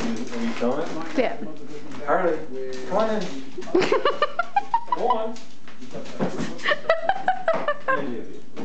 Are you filming? Yeah. Harley, come on in. Go on.